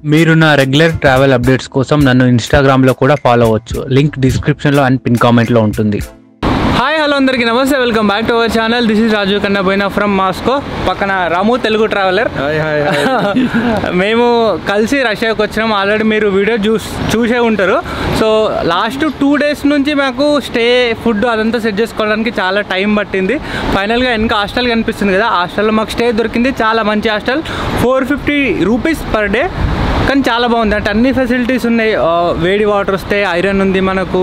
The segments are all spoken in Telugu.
మీరు నా రెగ్యులర్ ట్రావెల్ అప్డేట్స్ కోసం నన్ను ఇన్స్టాగ్రామ్లో కూడా ఫాలో అవ్వచ్చు. లింక్ డిస్క్రిప్షన్లో అండ్ పిన్ కామెంట్లో ఉంటుంది. హాయ్ హలో అందరికీ నమస్తే, welcome back to our channel. This is Raju Kannaboina from Moscow. పక్కన రాము తెలుగు ట్రావెలర్. మేము కలిసి రష్యాకి వచ్చినాం. ఆల్రెడీ మీరు వీడియో చూసే ఉంటారు. సో లాస్ట్ 2 days నుంచి మాకు స్టే, ఫుడ్ అదంతా సెట్ చేసుకోవడానికి చాలా టైం పట్టింది. ఫైనల్గా వెనక హాస్టల్ కనిపిస్తుంది కదా, హాస్టల్లో మాకు స్టే దొరికింది. చాలా మంచి హాస్టల్, 450 రూపీస్ పర్ డే. కానీ చాలా బాగుంది, అంటే అన్ని ఫెసిలిటీస్ ఉన్నాయి. వేడి వాటర్ వస్తే, ఐరన్ ఉంది మనకు,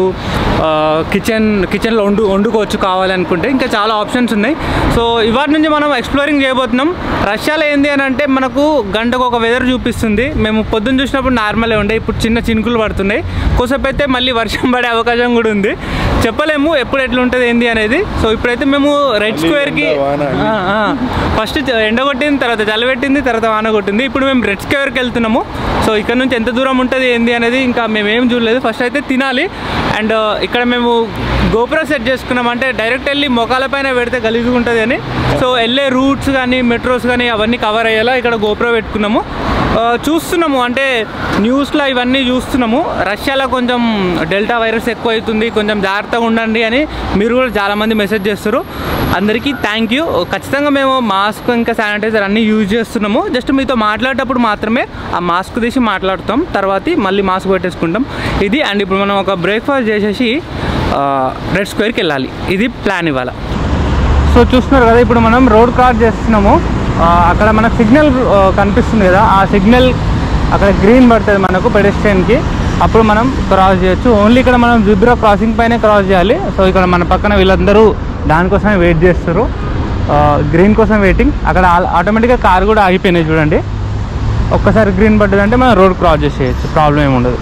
కిచెన్లో వండుకోవచ్చు కావాలనుకుంటే, ఇంకా చాలా ఆప్షన్స్ ఉన్నాయి. సో ఇవాటి నుంచి మనం ఎక్స్ప్లోరింగ్ చేయబోతున్నాం. రష్యాలో ఏంది అని అంటే మనకు గంటకు ఒక వెదర్ చూపిస్తుంది. మేము పొద్దున్న చూసినప్పుడు నార్మలే ఉండే, ఇప్పుడు చిన్న చినుకులు పడుతున్నాయి. కోసేపు అయితే మళ్ళీ వర్షం పడే అవకాశం కూడా ఉంది. చెప్పలేము ఎప్పుడు ఎట్లుంటుంది ఏంది అనేది. సో ఇప్పుడైతే మేము రెడ్ స్క్వేర్కి ఫస్ట్ ఎండ కొట్టింది, తర్వాత చలి పెట్టింది, తర్వాత వాన కొట్టింది. ఇప్పుడు మేము రెడ్ స్క్వేర్కి వెళ్తున్నాము. సో ఇక్కడ నుంచి ఎంత దూరం ఉంటుంది ఏంది అనేది ఇంకా మేమేం చూడలేదు. ఫస్ట్ అయితే తినాలి. అండ్ ఇక్కడ మేము గోప్రో సెట్ చేసుకున్నాం, అంటే డైరెక్ట్ వెళ్ళి మొఖాల పైన పెడితే గలీజ్గా ఉంటుంది అని. సో వెళ్ళే రూట్స్ కానీ మెట్రోస్ కానీ అవన్నీ కవర్ అయ్యేలా ఇక్కడ గోప్రో పెట్టుకున్నాము. చూస్తున్నాము, అంటే న్యూస్లో ఇవన్నీ చూస్తున్నాము. రష్యాలో కొంచెం డెల్టా వైరస్ ఎక్కువ అవుతుంది, కొంచెం జాగ్రత్తగా ఉండండి అని మీరు కూడా చాలామంది మెసేజ్ చేస్తారు. అందరికీ థ్యాంక్ యూ. ఖచ్చితంగా మేము మాస్క్ ఇంకా శానిటైజర్ అన్నీ యూజ్ చేస్తున్నాము. జస్ట్ మీతో మాట్లాడేటప్పుడు మాత్రమే ఆ మాస్క్ తీసి మాట్లాడుతాం, తర్వాత మళ్ళీ మాస్క్ పెట్టేసుకుంటాం. ఇది అండ్ ఇప్పుడు మనం ఒక బ్రేక్ఫాస్ట్ చేసేసి రెడ్ స్క్వేర్కి వెళ్ళాలి. ఇది ప్లాన్ ఇవాళ. సో చూస్తున్నారు కదా, ఇప్పుడు మనం రోడ్ క్రాస్ చేస్తున్నాము. అక్కడ మనకు సిగ్నల్ కనిపిస్తుంది కదా, ఆ సిగ్నల్ అక్కడ గ్రీన్ పడుతుంది మనకు పెడెస్ట్రియన్కి, అప్పుడు మనం క్రాస్ చేయొచ్చు. ఓన్లీ ఇక్కడ మనం జిబ్రా క్రాసింగ్ పైనే క్రాస్ చేయాలి. సో ఇక్కడ మన పక్కన వీళ్ళందరూ దానికోసమే వెయిట్ చేస్తారు, గ్రీన్ కోసం వెయిటింగ్. అక్కడ ఆటోమేటిక్గా కార్ కూడా ఆగిపోయినాయి చూడండి. ఒక్కసారి గ్రీన్ పడ్డదంటే మనం రోడ్ క్రాస్ చేసేయచ్చు, ప్రాబ్లం ఏమి ఉండదు.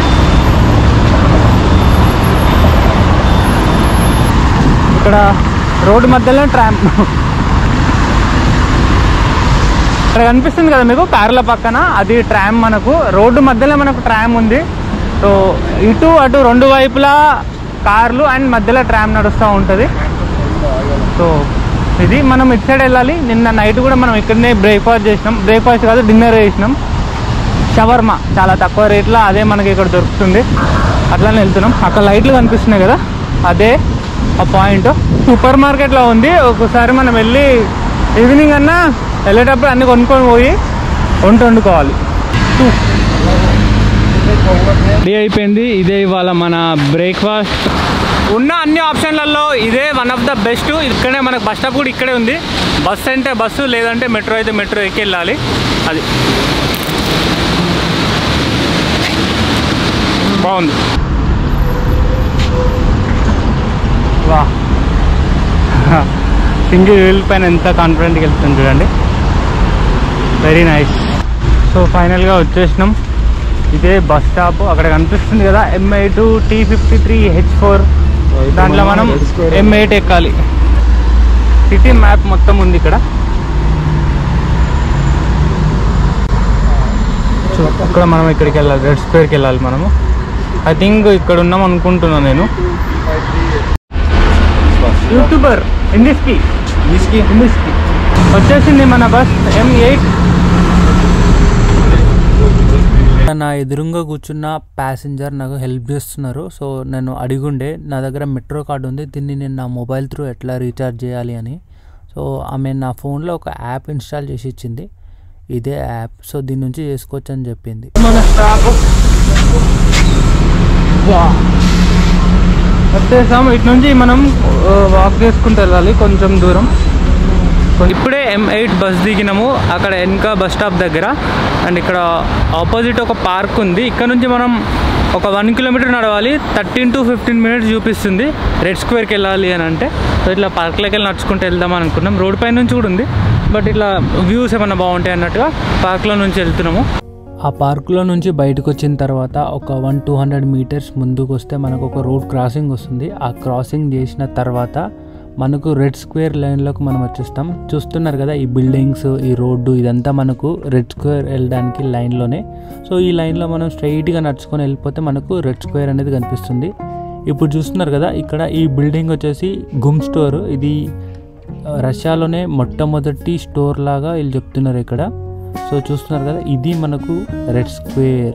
ఇక్కడ రోడ్డు మధ్యలో ట్రామ్ ఇక్కడ కనిపిస్తుంది కదా మీకు, కార్ల పక్కన అది ట్రామ్. మనకు రోడ్డు మధ్యలో మనకు ట్రామ్ ఉంది. సో ఇటు అటు రెండు వైపులా కార్లు అండ్ మధ్యలో ట్రామ్ నడుస్తూ ఉంటుంది. సో ఇది మనం ఇటు సైడ్ వెళ్ళాలి. నిన్న నైట్ కూడా మనం ఇక్కడనే బ్రేక్ఫాస్ట్ చేసినాం, బ్రేక్ఫాస్ట్ కాదు డిన్నర్ చేసినాం. షవర్మా చాలా తక్కువ రేట్లో, అదే మనకి ఇక్కడ దొరుకుతుంది. అట్లానే వెళ్తున్నాం. అక్కడ లైట్లు కనిపిస్తున్నాయి కదా, అదే ఆ పాయింట్. సూపర్ మార్కెట్లో ఉంది. ఒకసారి మనం వెళ్ళి ఈవినింగ్ అన్నా వెళ్ళేటప్పుడు అన్నీ కొనుక్కొని పోయి వండుకోవాలి. రెడీ అయిపోయింది. ఇదే ఇవాళ మన బ్రేక్ఫాస్ట్. ఉన్న అన్ని ఆప్షన్లలో ఇదే వన్ ఆఫ్ ద బెస్ట్. ఇక్కడే మనకు బస్ స్టాప్ కూడా ఇక్కడే ఉంది. బస్ అంటే బస్సు, లేదంటే మెట్రో అయితే మెట్రో ఎక్కి వెళ్ళాలి. అది బాగుంది. వా, సింగిల్ వీల్ పైన ఎంత కాన్ఫిడెంట్గా వెళ్తుంది చూడండి, వెరీ నైస్. సో ఫైనల్గా వచ్చేసినాం. ఇదే బస్ స్టాప్. అక్కడ కనిపిస్తుంది కదా M8 T53H4, దాంట్లో మనం M8 ఎక్కాలి. సిటీ మ్యాప్ మొత్తం ఉంది ఇక్కడ. సో ఇక్కడ మనం ఇక్కడికి వెళ్ళాలి, రెడ్ స్క్వేర్కి వెళ్ళాలి మనము. ఐ థింక్ ఇక్కడ ఉన్నాం అనుకుంటున్నాను నేను. యూట్యూబర్ ఇంగ్లీష్కి వచ్చేసింది మన బస్ M8. నా ఎదురుగా కూర్చున్న ప్యాసింజర్ నాకు హెల్ప్ చేస్తున్నారు. సో నేను అడిగుండే, నా దగ్గర మెట్రో కార్డు ఉంది, దీన్ని నేను నా మొబైల్ త్రూ ఎట్లా రీఛార్జ్ చేయాలి అని. సో ఆమె నా ఫోన్లో ఒక యాప్ ఇన్స్టాల్ చేసి ఇచ్చింది, ఇదే యాప్. సో దీని నుంచి చేసుకోవచ్చు అని చెప్పింది. మన స్టాప్ వచ్చేసాం. ఇటు నుంచి మనం వాక్ చేసుకుంటూ వెళ్ళాలి కొంచెం దూరం. ఇప్పుడే M8 బస్ దిగినాము, అక్కడ వెనక బస్ స్టాప్ దగ్గర. అండ్ ఇక్కడ ఆపోజిట్ ఒక పార్క్ ఉంది. ఇక్కడ నుంచి మనం ఒక 1 kilometer నడవాలి. 13 to 15 minutes చూపిస్తుంది రెడ్ స్క్వేర్కి వెళ్ళాలి అని అంటే. సో ఇట్లా పార్క్లోకి వెళ్ళి నడుచుకుంటూ వెళ్దాం అనుకున్నాం. రోడ్ పై నుంచి కూడా ఉంది, బట్ ఇట్లా వ్యూస్ ఏమన్నా బాగుంటాయి అన్నట్టుగా పార్క్లో నుంచి వెళ్తున్నాము. ఆ పార్కులో నుంచి బయటకు వచ్చిన తర్వాత ఒక 100-200 meters ముందుకు వస్తే మనకు ఒక రోడ్ క్రాసింగ్ వస్తుంది. ఆ క్రాసింగ్ చేసిన తర్వాత మనకు రెడ్ స్క్వేర్ లైన్లోకి మనం వచ్చేస్తాం. చూస్తున్నారు కదా, ఈ బిల్డింగ్స్, ఈ రోడ్డు, ఇదంతా మనకు రెడ్ స్క్వేర్ వెళ్ళడానికి లైన్లోనే. సో ఈ లైన్లో మనం స్ట్రైట్గా నడుచుకొని వెళ్ళిపోతే మనకు రెడ్ స్క్వేర్ అనేది కనిపిస్తుంది. ఇప్పుడు చూస్తున్నారు కదా, ఇక్కడ ఈ బిల్డింగ్ వచ్చేసి గుమ్ స్టోర్. ఇది రష్యాలోనే మొట్టమొదటి స్టోర్ లాగా వీళ్ళు చెప్తున్నారు ఇక్కడ. సో చూస్తున్నారు కదా, ఇది మనకు రెడ్ స్క్వేర్.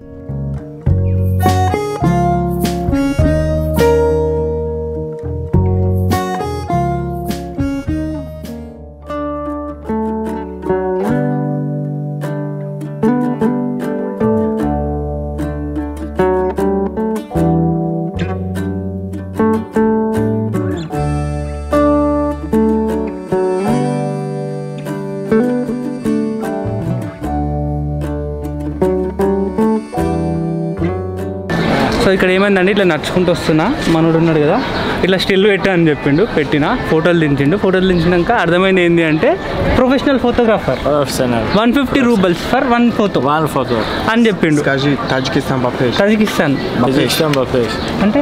సో ఇక్కడ ఏమైందండి, ఇట్లా నడుచుకుంటూ వస్తున్నా, మనోడు ఉన్నాడు కదా, ఇట్లా స్టిల్ పెట్టా అని చెప్పిండు, పెట్టిన ఫోటోలు దించినాక అర్థమైంది ఏంటి అంటే professional photographer 150 roubles for 1 photo అని చెప్పిండు. తజికిస్తాన్ అంటే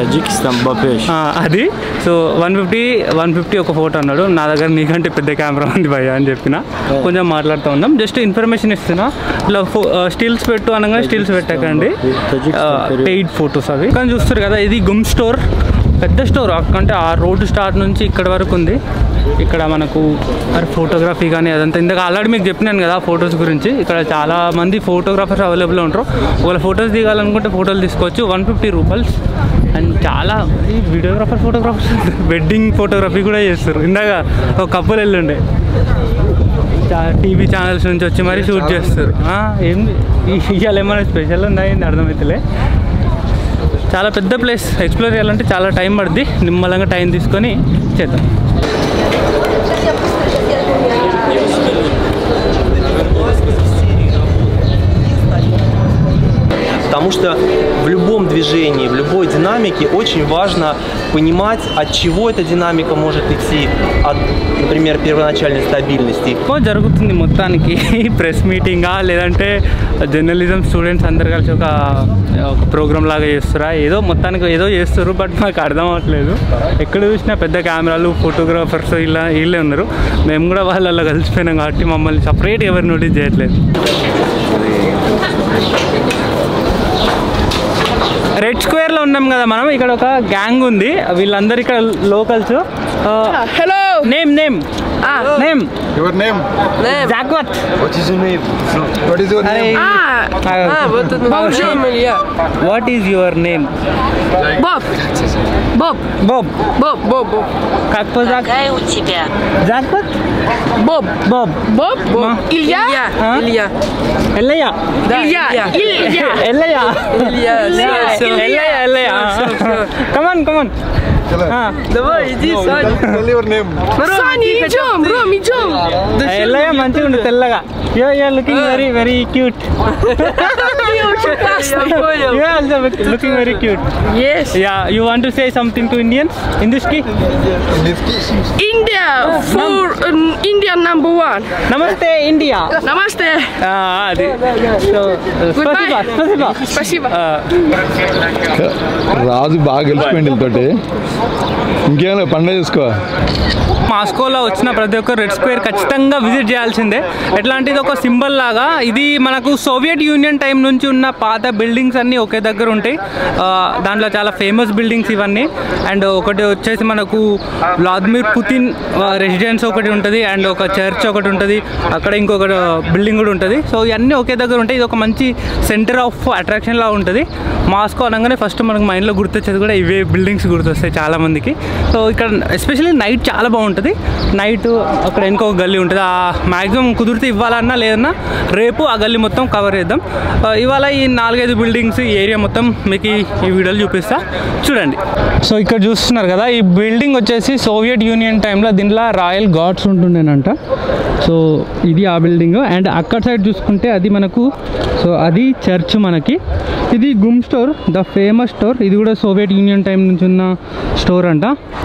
అది. సో 150 ఒక ఫోటో అన్నాడు. నా దగ్గర నీకంటే పెద్ద కెమెరా ఉంది భయ్య అని చెప్పిన. కొంచెం మాట్లాడుతూ ఉన్నాం, జస్ట్ ఇన్ఫర్మేషన్ ఇస్తున్నా. ఇట్లా స్టిల్స్ పెట్టు అనగా స్టిల్స్ పెట్టకండి, పెయిడ్ ఫొటోస్ అవి. కానీ చూస్తారు కదా, ఇది గుమ్ స్టోర్, పెద్ద స్టోర్. అంటే ఆ రోడ్డు స్టార్ట్ నుంచి ఇక్కడ వరకు ఉంది. ఇక్కడ మనకు ఫోటోగ్రఫీ కానీ అదంతా ఇందాక ఆల్రెడీ మీకు చెప్పినాను కదా ఫొటోస్ గురించి. ఇక్కడ చాలా మంది ఫోటోగ్రాఫర్స్ అవైలబుల్ ఉంటారు. ఒకవేళ ఫొటోస్ దిగాలనుకుంటే ఫోటోలు తీసుకోవచ్చు, 150 రూపీస్. అండ్ చాలా ఫోటోగ్రాఫర్స్ వెడ్డింగ్ ఫోటోగ్రఫీ కూడా చేస్తారు. ఇందాక ఒక కపుల్ వెళ్ళుండే, టీవీ ఛానల్స్ నుంచి వచ్చి మరీ షూట్ చేస్తారు. ఏంది ఇవాళ ఏమైనా స్పెషల్ ఉందా ఏంది అర్థమవుతలే. చాలా పెద్ద ప్లేస్, ఎక్స్ప్లోర్ చేయాలంటే చాలా టైం పడుతుంది. నిమ్మలంగా టైం తీసుకొని చేద్దాం. Потому что в любом движении, в любой динамике очень важно понимать, от чего эта динамика может идти, от, например, первоначальной стабильности. జరుగుతుంది మొత్తానికి ప్రెస్ మీటింగా లేదంటే జర్నలిజం స్టూడెంట్స్ అందరు కలిసి ఒక ప్రోగ్రామ్ లాగా చేస్తారా, ఏదో మొత్తానికి ఏదో చేస్తారు. బట్ మాకు అర్థం అవ్వట్లేదు. ఎక్కడ చూసినా పెద్ద కెమెరాలు, ఫోటోగ్రాఫర్స్ వీళ్ళే ఉన్నారు. మేము కూడా వాళ్ళలో కలిసిపోయినాం కాబట్టి మమ్మల్ని సపరేట్ ఎవరు నోటీస్ చేయట్లేదు. రెడ్ స్క్వేర్లో ఉన్నాం కదా మనం. ఇక్కడ ఒక గ్యాంగ్ ఉంది, వీళ్ళందరూ ఇక్కడ locals. Hello. Name Your name? జాక్వత్. What is your name? What is your name? Вот What is your name? Bob. Как по-зак? Какая у тебя? Закват? Bob. Илья? Илья. Эллия. Илья. Come on. Давай, иди, Саня. Tell your name. Саня, идем, Ром, идем. Эллия మంచిగా ఉంది తెల్లగా. You're looking very cute. You are also looking very cute. Yes. Yeah, you want to say something to Indians in this key? India for India number 1. Namaste India. Namaste. అది. So, Спасибо. రాజు బాగా గెలిచిపోయింది తోటి. ఇంకేమైనా పండుగ చేసుకో. మాస్కోలో వచ్చిన ప్రతి ఒక్క రెడ్ స్క్వేర్ ఖచ్చితంగా విజిట్ చేయాల్సిందే. ఎట్లాంటిది ఒక సింబల్ లాగా. ఇది మనకు సోవియట్ యూనియన్ టైం నుంచి ఉన్న పాత బిల్డింగ్స్ అన్నీ ఒకే దగ్గర ఉంటాయి. దాంట్లో చాలా ఫేమస్ బిల్డింగ్స్ ఇవన్నీ. అండ్ ఒకటి వచ్చేసి మనకు వ్లాదిమిర్ పుతిన్ రెసిడెన్స్ ఒకటి ఉంటుంది, అండ్ ఒక చర్చ్ ఒకటి ఉంటుంది, అక్కడ ఇంకొక బిల్డింగ్ కూడా ఉంటుంది. సో ఇవన్నీ ఒకే దగ్గర ఉంటాయి. ఇది ఒక మంచి సెంటర్ ఆఫ్ అట్రాక్షన్ లా ఉంటుంది. మాస్కో అనగానే ఫస్ట్ మనకు మైండ్లో గుర్తొచ్చేది కూడా ఇవే బిల్డింగ్స్ గుర్తొస్తాయి చాలామందికి. సో ఇక్కడ ఎస్పెషల్లీ నైట్ చాలా బాగుంటుంది. నైట్ అక్కడ ఇంకొక గల్లీ ఉంటుంది. మ్యాక్సిమం కుదిరితే ఇవ్వాలన్నా లేదన్నా రేపు ఆ గల్లీ మొత్తం కవర్ చేద్దాం. ఇవాళ ఈ 4-5 బిల్డింగ్స్ ఈ ఏరియా మొత్తం మీకు ఈ వీడియోలో చూపిస్తా, చూడండి. సో ఇక్కడ చూస్తున్నారు కదా, ఈ బిల్డింగ్ వచ్చేసి సోవియట్ యూనియన్ టైంలో దీంట్లో రాయల్ గార్డ్స్ ఉంటుండేనంట. సో ఇది ఆ బిల్డింగ్. అండ్ అక్కడ సైడ్ చూసుకుంటే అది మనకు, సో అది చర్చ్ మనకి. ఇది గుమ్ స్టోర్, ద ఫేమస్ స్టోర్. ఇది కూడా సోవియట్ యూనియన్ టైం నుంచి ఉన్న స్టోర్ అంట.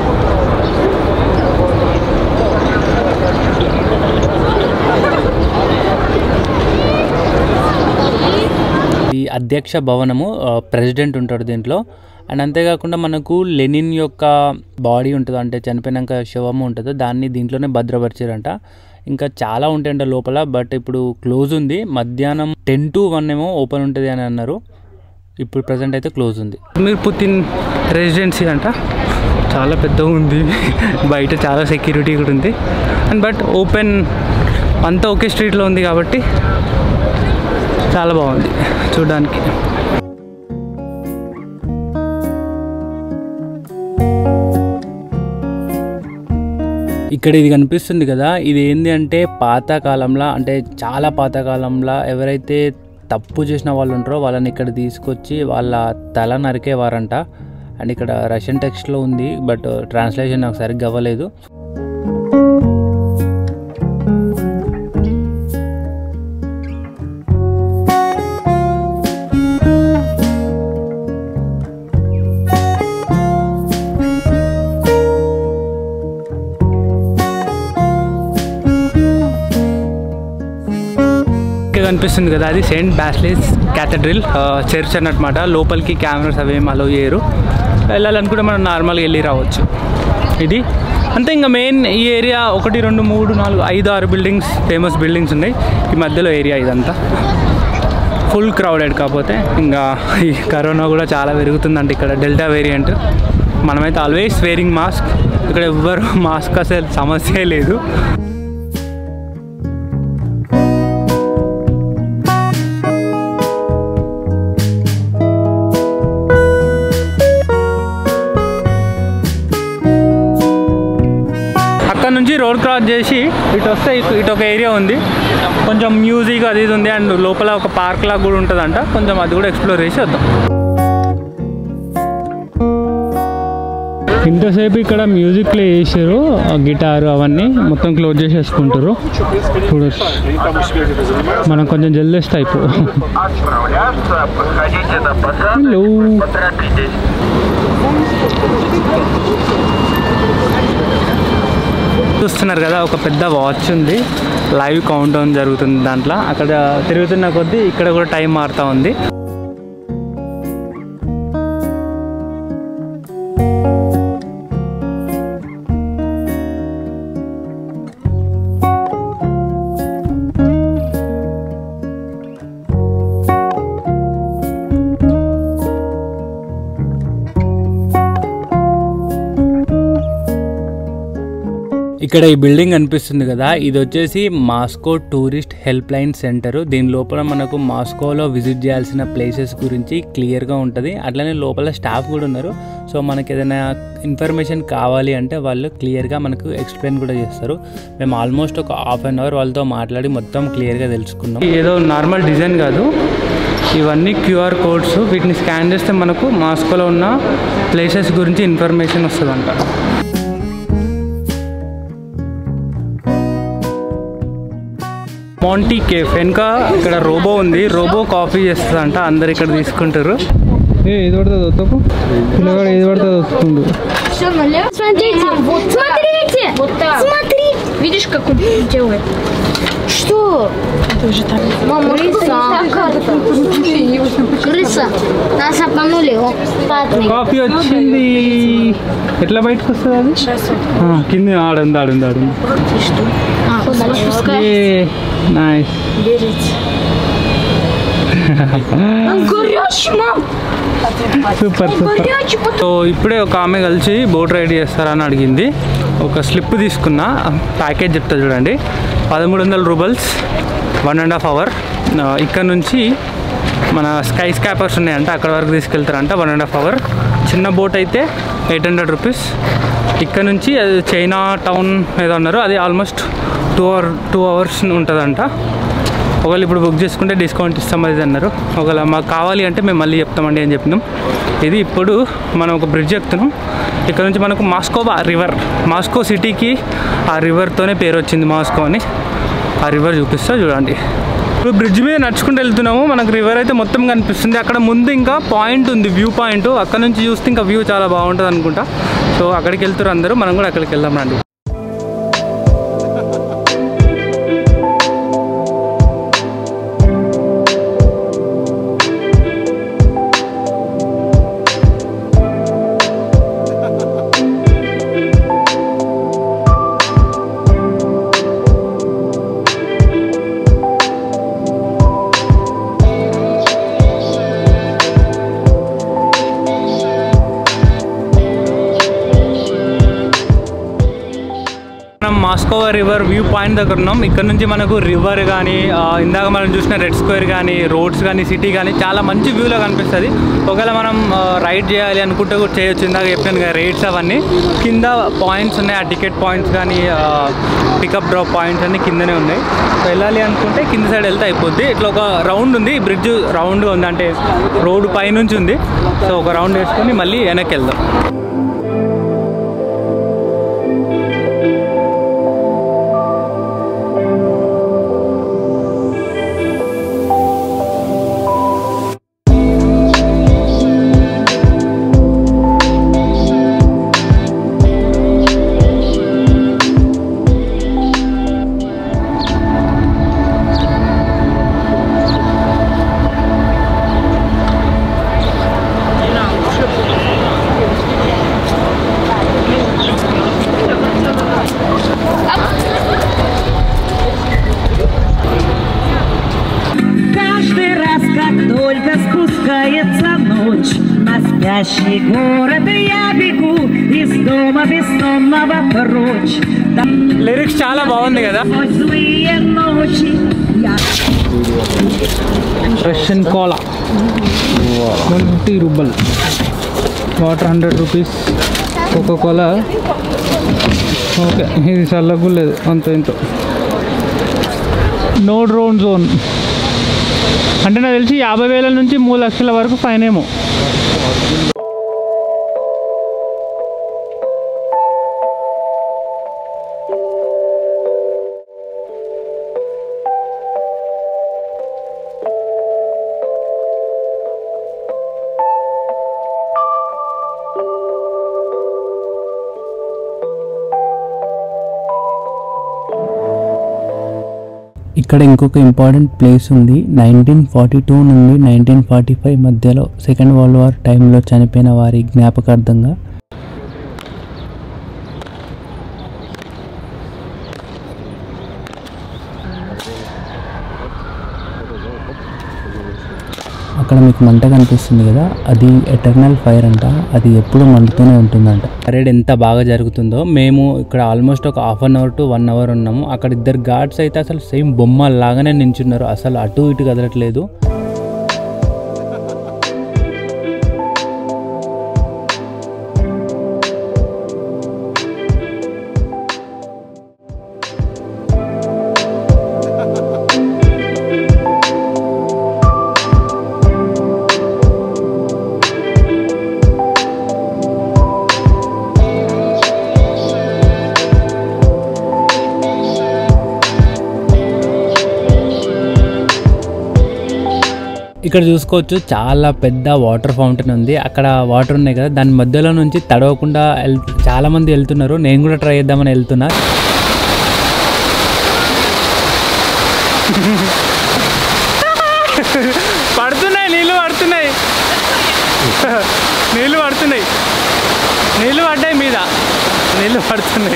ఈ అధ్యక్ష భవనము, ప్రెసిడెంట్ ఉంటాడు దీంట్లో. అండ్ అంతేకాకుండా మనకు లెనిన్ యొక్క బాడీ ఉంటుంది, అంటే చనిపోయినాక శవము ఉంటుందో దాన్ని దీంట్లోనే భద్రపరిచారంట. ఇంకా చాలా ఉంటాయంట లోపల, బట్ ఇప్పుడు క్లోజ్ ఉంది. మధ్యాహ్నం 10 to 1 ఏమో ఓపెన్ ఉంటుంది అని అన్నారు. ఇప్పుడు ప్రజెంట్ అయితే క్లోజ్ ఉంది. మీరు పుతిన్ రెసిడెన్సీ అంట, చాలా పెద్దగా ఉంది. బయట చాలా సెక్యూరిటీ కూడా ఉంది. అండ్ బట్ ఓపెన్ అంతా ఒకే స్ట్రీట్లో ఉంది కాబట్టి చాలా బాగుంది చూడడానికి. ఇక్కడ ఇది కనిపిస్తుంది కదా, ఇది ఏంది అంటే పాతకాలంలో, అంటే చాలా పాతకాలంలో ఎవరైతే తప్పు చేసిన వాళ్ళు ఉంటారో వాళ్ళని ఇక్కడ తీసుకొచ్చి వాళ్ళ తల నరికేవారంట. అండ్ ఇక్కడ రష్యన్ టెక్స్ట్లో ఉంది, బట్ ట్రాన్స్లేషన్ నాకు సరిగ్గా అవ్వలేదు. కనిపిస్తుంది కదా, అది సెయింట్ బాసిలిస్ క్యాథడ్రల్ చర్చ్ అన్నమాట. లోపలికి కెమెరాస్ అవేం అలో చేయరు. వెళ్ళాలనుకుంటే మనం నార్మల్గా వెళ్ళి రావచ్చు. ఇది అంతే. ఇంకా మెయిన్ ఈ ఏరియా 1 2 3 4 5 6 బిల్డింగ్స్, ఫేమస్ బిల్డింగ్స్ ఉన్నాయి ఈ మధ్యలో ఏరియా. ఇదంతా ఫుల్ క్రౌడెడ్. కాకపోతే ఇంకా ఈ కరోనా కూడా చాలా పెరుగుతుందంటే ఇక్కడ డెల్టా వేరియంట్. మనమైతే ఆల్వేస్ వేరింగ్ మాస్క్. ఇక్కడ ఎవ్వరు మాస్క్ అసలు సమస్య లేదు. అక్కడ నుంచి రోడ్ క్రాస్ చేసి ఇటు వస్తే ఇటు ఒక ఏరియా ఉంది, కొంచెం మ్యూజిక్ అది ఇది ఉంది. అండ్ లోపల ఒక పార్క్ లాగా కూడా ఉంటుందంట, కొంచెం అది కూడా ఎక్స్ప్లోర్ చేసి వద్దాం. ఇంతసేపు ఇక్కడ మ్యూజిక్ ప్లే చేసారు, గిటారు అవన్నీ మొత్తం క్లోజ్ చేసేసుకుంటారు. చూడొచ్చు, మనం కొంచెం జల్దీ టైపు. హలో, చూస్తున్నారు కదా, ఒక పెద్ద వాచ్ ఉంది, లైవ్ కౌంట్ డౌన్ జరుగుతుంది దాంట్లో. అక్కడ తిరుగుతున్న కొద్దీ ఇక్కడ కూడా టైం మారుతూ ఉంది. ఇక్కడ ఈ బిల్డింగ్ అనిపిస్తుంది కదా, ఇది వచ్చేసి Moscow tourist helpline centre. దీని లోపల మనకు మాస్కోలో విజిట్ చేయాల్సిన ప్లేసెస్ గురించి క్లియర్గా ఉంటుంది. అట్లనే లోపల స్టాఫ్ కూడా ఉన్నారు. సో మనకి ఏదైనా ఇన్ఫర్మేషన్ కావాలి అంటే వాళ్ళు క్లియర్గా మనకు ఎక్స్ప్లెయిన్ కూడా చేస్తారు. మేము ఆల్మోస్ట్ ఒక ½ అన్ అవర్ వాళ్ళతో మాట్లాడి మొత్తం క్లియర్గా తెలుసుకున్నాం. ఏదో నార్మల్ డిజైన్ కాదు, ఇవన్నీ QR కోడ్స్. వీటిని స్కాన్ చేస్తే మనకు మాస్కోలో ఉన్న ప్లేసెస్ గురించి ఇన్ఫర్మేషన్ వస్తుందంట. మాంటీ కేఫ్ వెనుక ఇక్కడ రోబో ఉంది, రోబో కాఫీ చేస్తుందంట, అందరు ఇక్కడ తీసుకుంటారు. ఏది పడుతుంది వద్దకు, పిల్లగాడు ఏది పడుతుంది వస్తుంది. Все налево. Смотрите, вот смотрите, вот так. Смотри, видишь, как он делает? Что? Это же так. Мама, крыса. Крыса. Нас обманули. Он платный. కాఫీ వచ్చింది. ఎట్లా బయటకు వస్తుంది అది? కింద ఆడుంది ఆడుంది ఆడుంది. Что? Куда спускай? నైస్. Берите. Он горячий, мам. Super super. సో ఇప్పుడే ఒక ఆమె కలిసి బోట్ రైడ్ చేస్తారని అడిగింది. ఒక స్లిప్ తీసుకున్నా, ప్యాకేజ్ చెప్తా చూడండి. 1300 రూపీస్ 1.5 అవర్. ఇక్కడ నుంచి మన స్కై స్కాపర్స్ ఉన్నాయంట, అక్కడ వరకు తీసుకెళ్తారంట 1.5 అవర్. చిన్న బోట్ అయితే 800 రూపీస్. ఇక్కడ నుంచి అది చైనా టౌన్ ఏదో అన్నారు, అది ఆల్మోస్ట్ 2 అవర్స్ ఉంటుందంట. ఒకవేళ ఇప్పుడు బుక్ చేసుకుంటే డిస్కౌంట్ ఇస్తాం అది అన్నారు. ఒకవేళ మాకు కావాలి అంటే మేము మళ్ళీ చెప్తామండి అని చెప్పినాం. ఇది ఇప్పుడు మనం ఒక బ్రిడ్జ్ ఎక్కుతున్నాం. ఇక్కడ నుంచి మనకు మాస్కో రివర్, మాస్కో సిటీకి ఆ రివర్తోనే పేరు వచ్చింది మాస్కో అని. ఆ రివర్ చూపిస్తా చూడండి. ఇప్పుడు బ్రిడ్జ్ మీద నడుచుకుంటూ వెళ్తున్నాము. మనకు రివర్ అయితే మొత్తం కనిపిస్తుంది. అక్కడ ముందు ఇంకా పాయింట్ ఉంది, వ్యూ పాయింట్. అక్కడ నుంచి చూస్తే ఇంకా వ్యూ చాలా బాగుంటుంది అనుకుంటా. సో అక్కడికి వెళ్తారు అందరూ, మనం కూడా అక్కడికి వెళ్దాం రండి. మాస్కో రివర్ వ్యూ పాయింట్ దగ్గర ఉన్నాం. ఇక్కడ నుంచి మనకు రివర్ కానీ ఇందాక మనం చూసిన రెడ్ స్క్వేర్ కానీ రోడ్స్ కానీ సిటీ కానీ చాలా మంచి వ్యూలో కనిపిస్తుంది. ఒకవేళ మనం రైడ్ చేయాలి అనుకుంటే కూడా చేయొచ్చు. ఇందాక చెప్పాను కదా రేట్స్ అవన్నీ కింద పాయింట్స్ ఉన్నాయి. ఆ టికెట్ పాయింట్స్ కానీ పికప్ డ్రాప్ పాయింట్స్ అన్నీ కిందనే ఉన్నాయి. సో వెళ్ళాలి అనుకుంటే కింద సైడ్ వెళ్తే అయిపోద్ది. ఇట్లా ఒక రౌండ్ ఉంది, బ్రిడ్జ్ రౌండ్గా ఉంది, అంటే రోడ్డు పైనుంచి ఉంది. సో ఒక రౌండ్ వేసుకొని మళ్ళీ వెనక్కి వెళ్దాం. На спящий город я бегу из дома бессонного прочь. లిరిక్స్ చాలా బాగుంది కదా. Злые ночи я... రష్యన్ కోలా 20 రూపాయలు, water 100 rupees, Coca Cola okay. ఇది చల్లగా లేదు అంత ఇంత. నో డ్రోన్ జోన్ అంటే నాకు తెలిసి 50,000 నుంచి 3 లక్షల వరకు ఫైన్ ఏమో. ఇక్కడ ఇంకొక ఇంపార్టెంట్ ప్లేస్ ఉంది. 1942 నుండి 1945 మధ్యలో సెకండ్ వరల్డ్ వార్ టైంలో చనిపోయిన వారి జ్ఞాపకార్థంగా అక్కడ మీకు మంట కనిపిస్తుంది కదా, అది ఎటర్నల్ ఫైర్ అంట. అది ఎప్పుడు మండుతూనే ఉంటుందంట. పరేడ్ ఎంత బాగా జరుగుతుందో. మేము ఇక్కడ ఆల్మోస్ట్ ఒక 1/2 అవర్ టు 1 అవర్ ఉన్నాము. అక్కడ 2 గార్డ్స్ అయితే అసలు సేమ్ బొమ్మలాగానే నించున్నారు, అసలు అటు ఇటు కదలట్లేదు. ఇక్కడ చూసుకోవచ్చు చాలా పెద్ద వాటర్ ఫౌంటైన్ ఉంది. అక్కడ వాటర్ ఉన్నాయి కదా, దాని మధ్యలో నుంచి తడవకుండా చాలా మంది వెళ్తున్నారు. నేను కూడా ట్రై చేద్దామని వెళ్తున్నా. పడుతున్నాయి నీళ్ళు, పడుతున్నాయి నీళ్ళు, పడుతున్నాయి నీళ్ళు, పడ్డాయి మీద నీళ్ళు పడుతున్నాయి.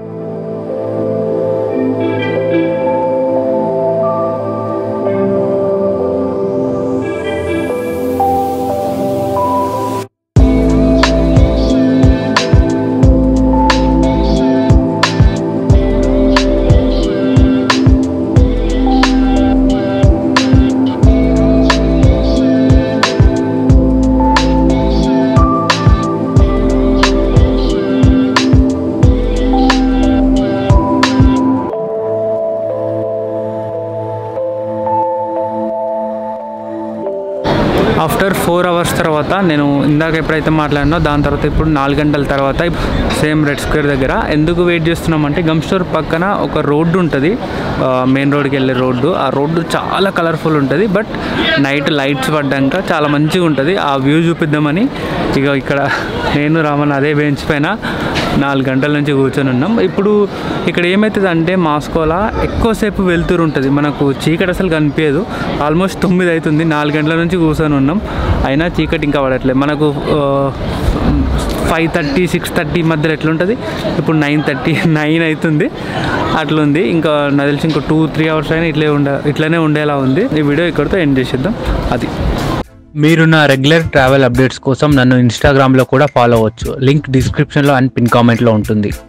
ఆఫ్టర్ 4 అవర్స్ తర్వాత నేను ఇందాక ఎప్పుడైతే మాట్లాడినో దాని తర్వాత ఇప్పుడు 4 గంటల తర్వాత సేమ్ రెడ్ స్క్వేర్ దగ్గర ఎందుకు వెయిట్ చేస్తున్నామంటే గమ్ స్టోర్ పక్కన ఒక రోడ్డు ఉంటుంది, మెయిన్ రోడ్కి వెళ్ళే రోడ్డు. ఆ రోడ్డు చాలా కలర్ఫుల్ ఉంటుంది, బట్ నైట్ లైట్స్ పడ్డాక చాలా మంచిగా ఉంటుంది. ఆ వ్యూ చూపిద్దామని ఇక ఇక్కడ నేను రామన్ అదే బెంచ్ పైన 4 గంటల నుంచి కూర్చొని ఉన్నాం. ఇప్పుడు ఇక్కడ ఏమవుతుంది అంటే మాస్కోలా ఎక్కువసేపు వెళ్తూరు ఉంటుంది, మనకు చీకటి అసలు కనిపించదు. ఆల్మోస్ట్ 9 అవుతుంది, 4 గంటల నుంచి కూర్చొని ఉన్నాం, అయినా చీకటి ఇంకా పడట్లేదు. మనకు 5:30 6:30 మధ్యలో ఎట్లుంటుంది, ఇప్పుడు 9:30 అవుతుంది అట్లుంది. ఇంకా నాకు తెలిసి ఇంకో 2-3 అవర్స్ అయినా ఇట్లనే ఉండేలా ఉంది. ఈ వీడియో ఇక్కడితో ఎండ్ చేసేద్దాం. అది మీరు నా రెగ్యులర్ ట్రావెల్ అప్డేట్స్ కోసం నన్ను ఇన్స్టాగ్రామ్లో కూడా ఫాలో అవ్వచ్చు. లింక్ డిస్క్రిప్షన్లో అండ్ పిన్ కామెంట్లో ఉంటుంది.